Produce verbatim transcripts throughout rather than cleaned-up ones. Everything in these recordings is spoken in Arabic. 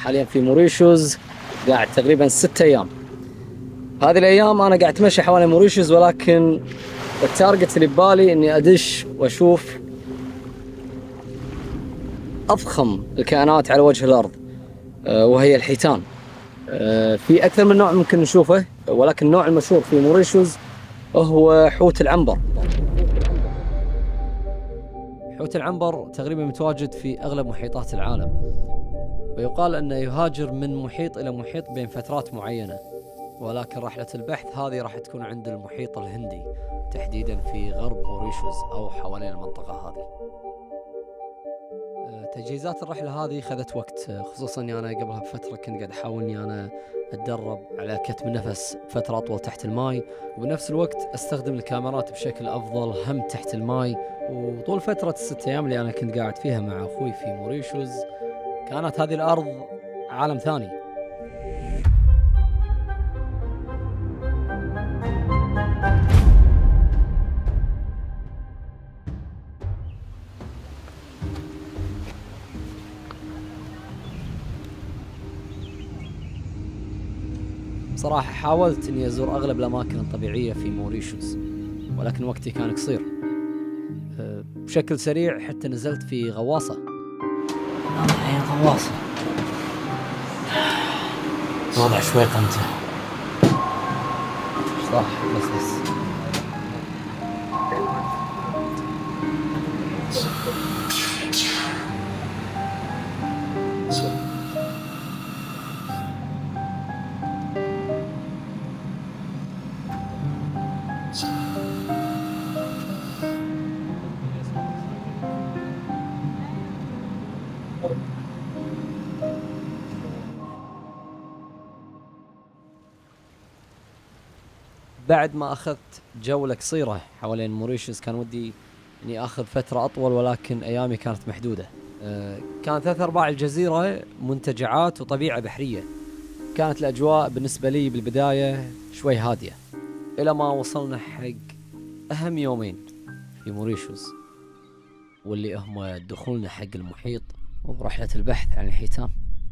حاليا في موريشيوس، قاعد تقريبا ست ايام. هذه الايام انا قاعد اتمشى حوالي موريشيوس، ولكن التارجت اللي ببالي اني ادش واشوف اضخم الكائنات على وجه الارض، وهي الحيتان. في اكثر من نوع ممكن نشوفه، ولكن النوع المشهور في موريشيوس هو حوت العنبر. حوت العنبر تقريبا متواجد في اغلب محيطات العالم، ويقال انه يهاجر من محيط الى محيط بين فترات معينه، ولكن رحله البحث هذه راح تكون عند المحيط الهندي، تحديدا في غرب موريشيوس او حوالين المنطقه هذه. تجهيزات الرحله هذه خذت وقت، خصوصا اني انا قبلها بفتره كنت قاعد احاول اني انا اتدرب على كتم نفس فتره اطول تحت الماي، وبنفس الوقت استخدم الكاميرات بشكل افضل هم تحت الماي. وطول فتره الست ايام اللي انا كنت قاعد فيها مع اخوي في موريشيوس كانت هذه الارض عالم ثاني. صراحة حاولت اني ازور اغلب الاماكن الطبيعية في موريشيوس، ولكن وقتي كان قصير. بشكل سريع حتى نزلت في غواصة. الحين غواصة الوضع شوي قمته. صح بس بس بعد ما أخذت جولة قصيرة حوالين موريشيوس كان ودي إني أخذ فترة أطول، ولكن أيامي كانت محدودة. أه كانت ثلاث أرباع الجزيرة منتجعات وطبيعة بحرية. كانت الأجواء بالنسبة لي بالبداية شوي هادية، إلى ما وصلنا حق أهم يومين في موريشيوس، واللي هم دخولنا حق المحيط ورحلة البحث عن الحيتان.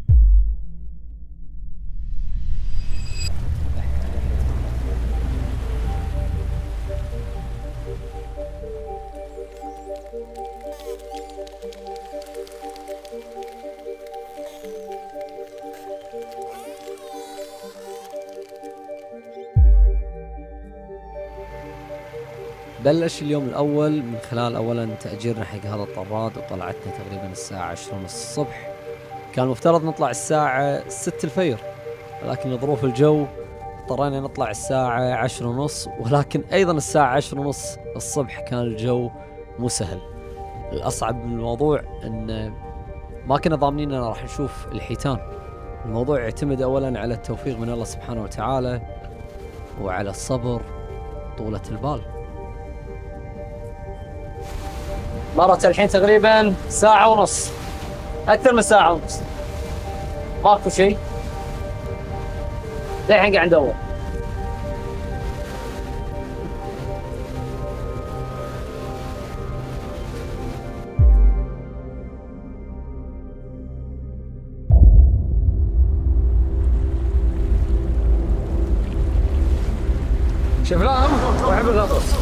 بلش اليوم الأول من خلال أولا تأجيرنا حق هذا الطراد، وطلعتنا تقريبا الساعة عشرة ونص الصبح. كان المفترض نطلع الساعة ستة الفجر، ولكن لظروف الجو اضطرينا نطلع الساعة عشرة ونص، ولكن أيضا الساعة عشرة ونص الصبح كان الجو مو سهل. الأصعب من الموضوع أن ما كنا ضامنين أننا راح نشوف الحيتان. الموضوع يعتمد أولا على التوفيق من الله سبحانه وتعالى، وعلى الصبر طولة البال. مرت الحين تقريبا ساعة ونص، أكثر من ساعة ونص، ماكو شيء. الحين قاعد ندور. شفناهم وأحب الغطس.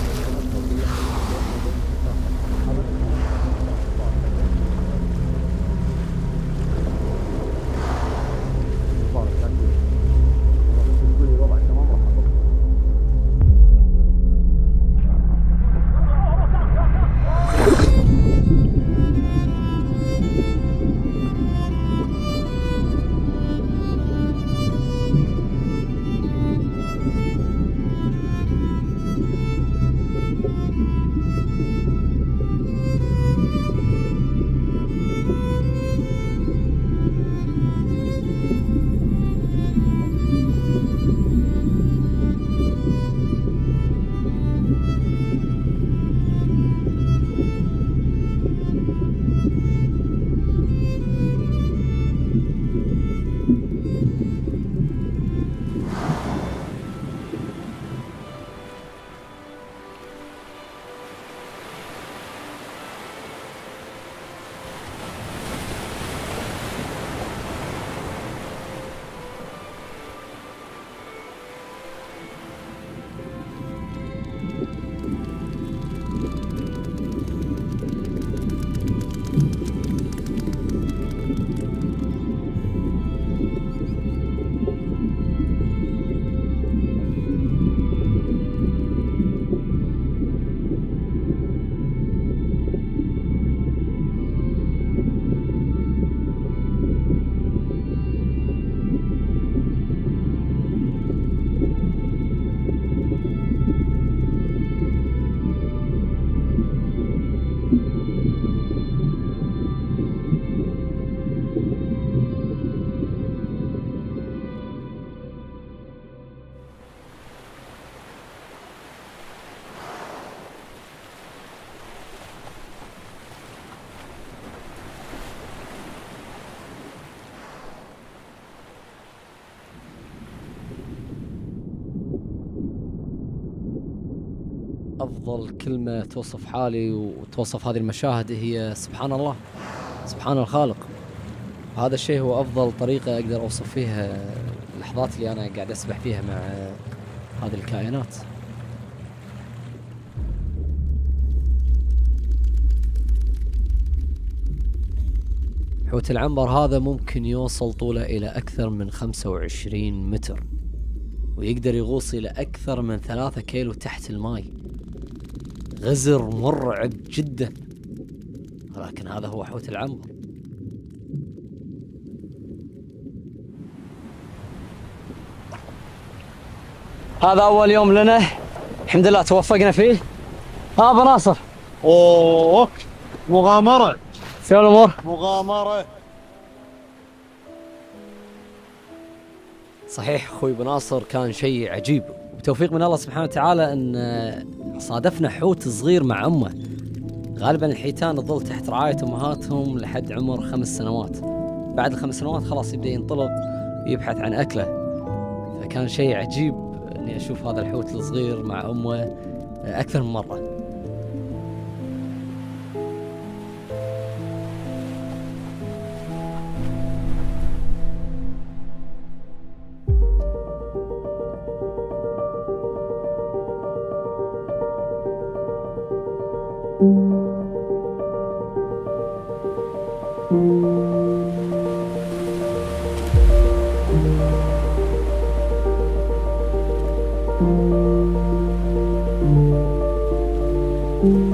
أفضل كلمة توصف حالي وتوصف هذه المشاهد هي سبحان الله، سبحان الخالق. هذا الشيء هو أفضل طريقة أقدر أوصف فيها اللحظات اللي أنا قاعد أسبح فيها مع هذه الكائنات. حوت العنبر هذا ممكن يوصل طوله إلى أكثر من خمسة وعشرين متر، ويقدر يغوص إلى أكثر من ثلاثة كيلو تحت الماء. غزر مرعب جدا، ولكن هذا هو حوت العنبر. هذا أول يوم لنا، الحمد لله توفقنا فيه. ها أبو ناصر. اوه مغامرة. شو الأمور؟ مغامرة. صحيح أخوي أبو ناصر، كان شيء عجيب وتوفيق من الله سبحانه وتعالى أن صادفنا حوت صغير مع أمه. غالبا الحيتان تظل تحت رعاية أمهاتهم لحد عمر خمس سنوات، بعد الخمس سنوات خلاص يبدأ ينطلق يبحث عن أكله. فكان شيء عجيب أني أشوف هذا الحوت الصغير مع أمه أكثر من مرة. Thank you.